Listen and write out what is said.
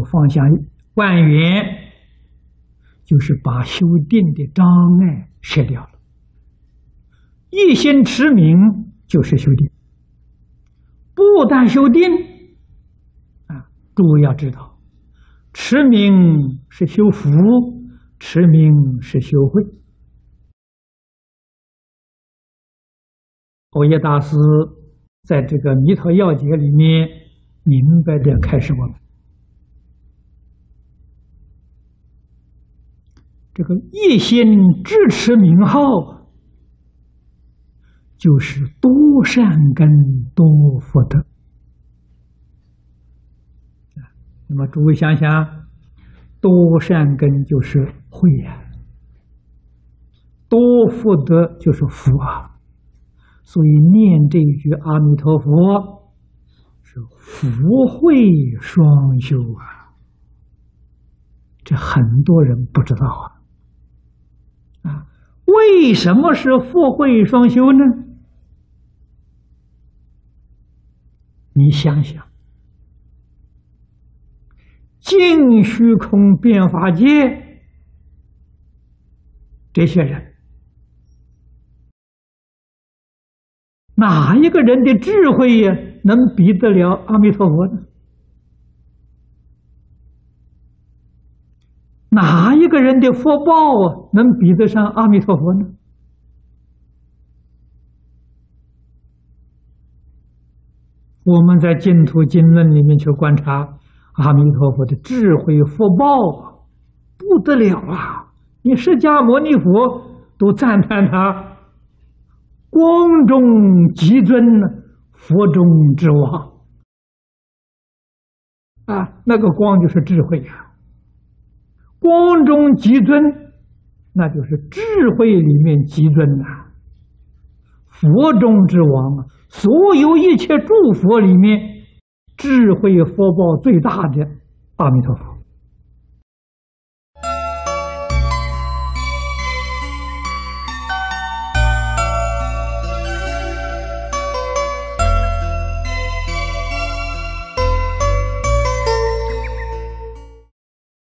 放下万缘，就是把修定的障碍舍掉了。一心持名就是修定，不但修定诸位要知道，持名是修福，持名是修慧。藕益大师在这个《弥陀要解》里面明白地开示我们，这个一心支持名号，就是多善根多福德。那么诸位想想，多善根就是慧啊，多福德就是福啊。所以念这一句阿弥陀佛是福慧双修啊，这很多人不知道啊。为什么是福慧双修呢？你想想，净虚空变法界这些人，哪一个人的智慧呀，能比得了阿弥陀佛呢？哪一个人的福报啊，能比得上阿弥陀佛呢？我们在净土经论里面去观察阿弥陀佛的智慧福报，不得了啊！你释迦牟尼佛都赞叹他光中极尊，佛中之王啊，那个光就是智慧呀。光中极尊，那就是智慧里面极尊呐。佛中之王啊，所有一切诸佛里面，智慧福报最大的阿弥陀佛。